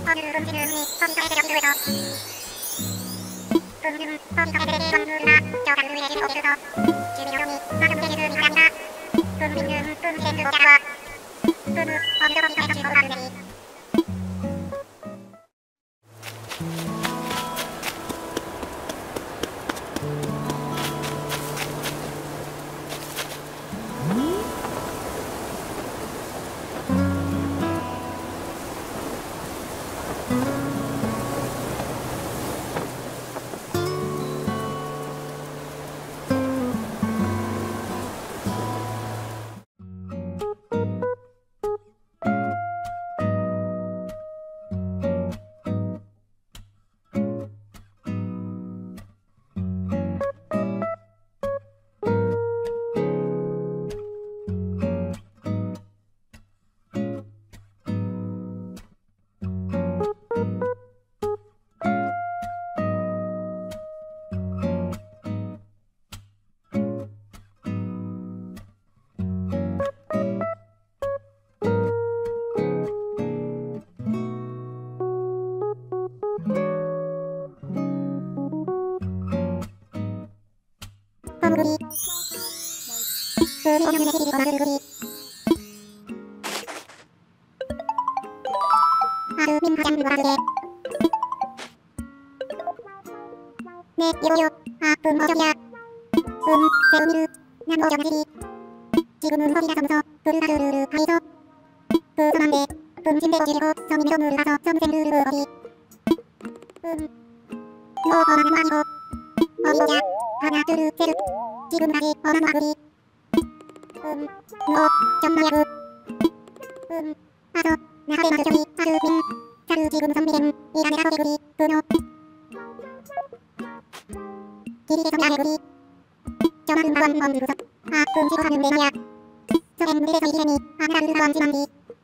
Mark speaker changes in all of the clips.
Speaker 1: 네, 이거요. 아, 어저기야. 세우미르, 난 어저기. 지금은 허리가 점서, 브르르르르, 하이서. 그만데, 침대 거실이고, 서민이 좀 올라서, 점생르르 어디. 어나는 아니고. 어디냐, 하나, 둘, 셋. 지금까지, 어나는 아구리. 정말야구. 아서, 나하게 만들더니, 하루민. 하루 지금 선비된, 이간의 하루개구리, 그노. 길이게 성야해구리. 전화는 원원 구석. 아, 금지고하는 내마야. 저엔 물에서 이리니, 아무라는 원지만디.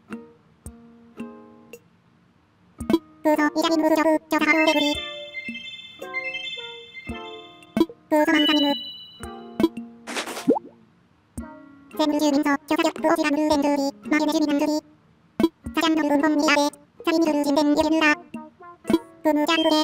Speaker 1: 그서 이자린 무르저그, 저가 하루개구리. 그서 망상이무. 샘물주민서, 교사격 부어지란 루엔들이, 마련의 주민한들이. 사장놀이군 홈미아에, 자리미르르 진된 예르누라. 그무자르게.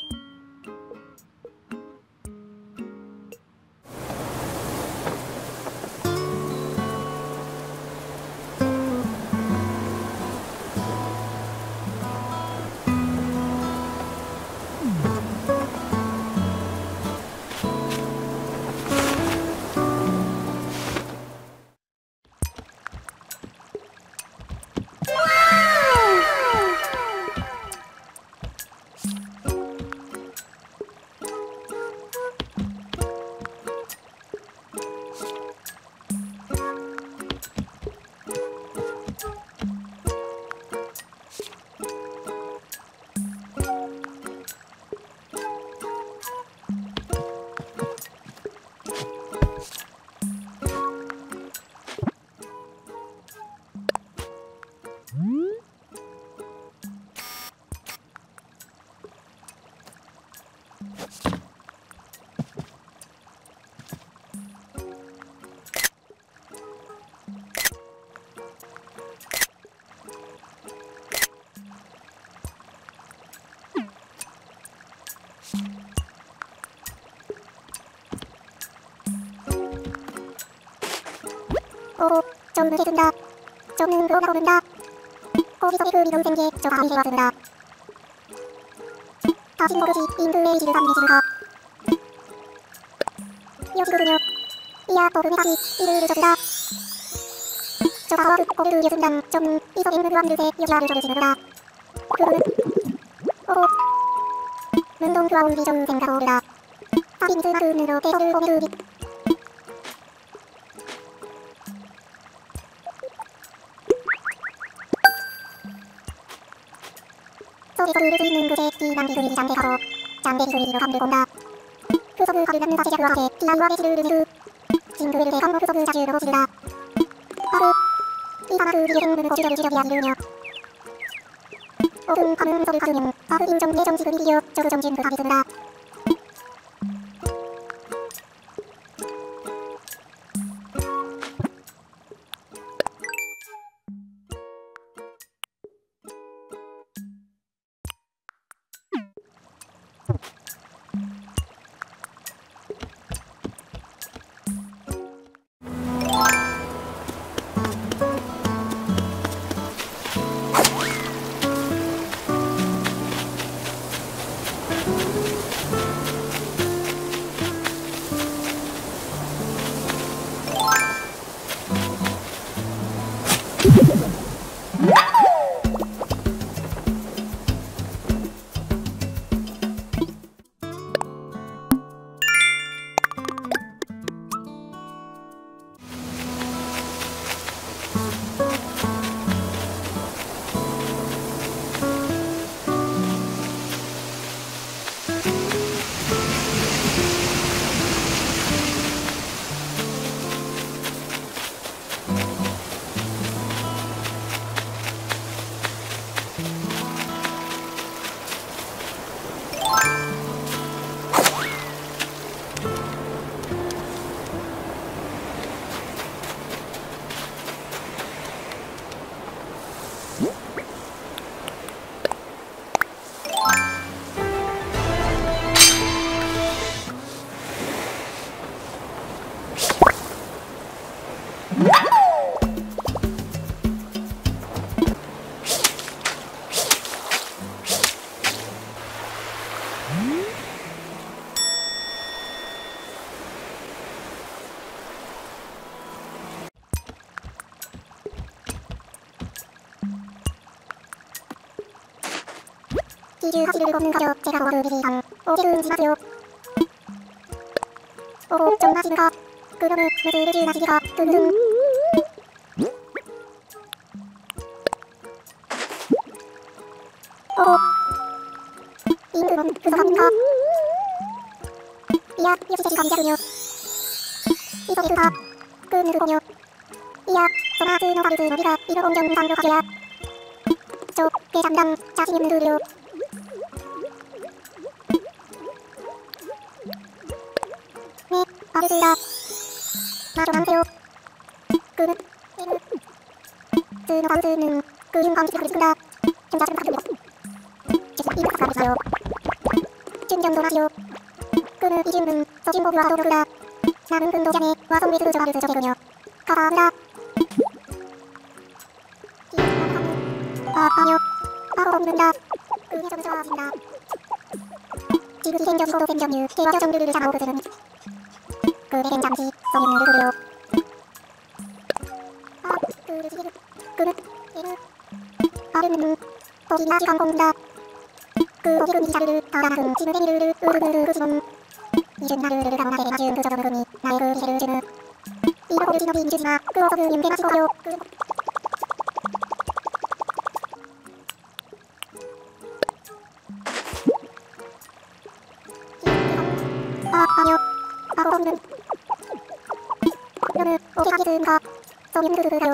Speaker 1: 좀 해준다. 좀은 그러다고 본다. 거기서 그 미동 생계 저가 이해가 준다. 다신 모르지 인도의 지를 감리지르가. 여시구르뇨. 이야 도금이 다시 이를 줘준다. 저가와 그 고를 여준당 좀 이성인 무한들세 여자를 줘주시느라. 그거는 문동 그와운 비좀 생각오르다. 사빈즈 마른으로 대서를 오메르리. 소리소리를 들리는 곳에 비난비소리 장대가로 장대비소리로 감들본다. 그소그 가르는 사제자로 하세 비난과 배시를 느르 징그를 대감모 그소그 자주로 지르다. 하루 이사마그 리에생르는 거주저를 지저비야 지르며 오금 가는 소를 가르면 하루 인정 예정지그 미리여 저그 정진 그 가비드르다. 기주 가지를 걷는 가족 제가 모두 비리상 오지은 지마세요. 오고 좀 마시는가 그러면 무드를 줄 마시기가 둥둥 오고 임금은 그서갑니까 이야 역시 제시가 미자군요 이석이 그가 그 누구군요 이야 소나 드노가르드 너비가 이런 온전 상도 가져야 저 대장당 자신 있는 그리요 네 알겠습니다 마저 남세요 그는 드노가르드는 그중 감시를 하겠습니다 경자좀 가릅니다 지금 이거 가르쳐요 준경도 마시오 그는 이준은 서진보부와 도로그라 남은 근도장에 와성 외스그 저하를 저개군요 감사합니다 아니요 바로 없는다 그녀 좀 좋아하신다 지금 생겨지고도 생겨유 개와 정들을 잡아오거든 그대는 잠시 성인을 그려 그를 지금 그는 얘는 아르는 거기나 지간 공다 그 거기는 이자르를 다라는 지느댕이를 으르르르 그지는 이준 나르르르 가문하게 맞은 그 저저르르니 나의 그 기세를 주는 이러고를 지너기 이주지마 그 어서 그 윤대마시고요 아니요 바로 없는 너는 어디가게 든가 성인 그가요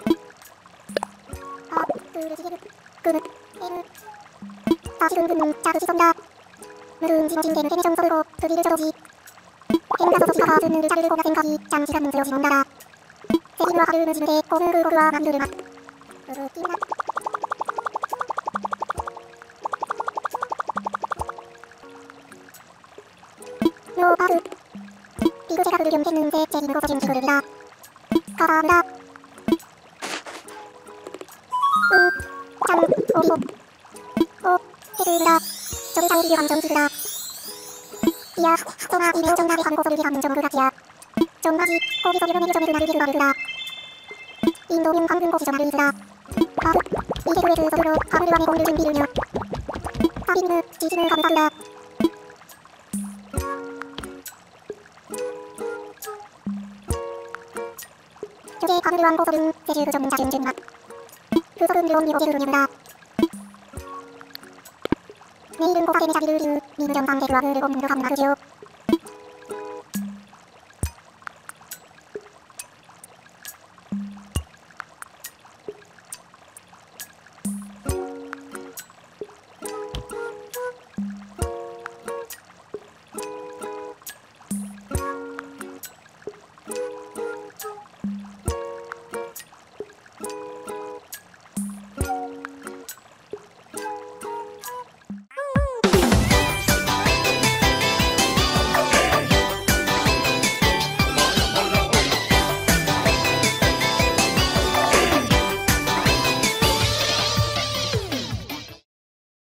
Speaker 1: 그를 지게 그는 애를 사실은 그는 자극이 선다 물은 지너진 개는 개의 정석으로 그리를 저러지 행가서 저지가 듣는 자를 보나 생각이 장시간 문제여지 온다라 세진과 가를 무지르게 꼬는 그 고그와 만두를 맛 끼나 요 바르 이거 제가 그를 염겠는데 제기는 거저 준지 그르리라 감사합니다 참 오리고 해드리라 저를 장기리 감정지르라 이야 소나 이메 정답이 감고서를 감정 그가지야 정바지 거기서 이런 점을 나를 기르바르라 인도면 감금고시 전화를 이르라 바르 이게 그레드 서로 가물을 왕의 공을 준비르며 하빈느 지진을 감사르라 저게 가물을 왕고서는 세주 그 전문자 준준맛 그 서른 일곱 미고제를 누르라 내일은 고가게내 자리를 이으 미는 정상대주와 그를 꼽는 그 감나그지요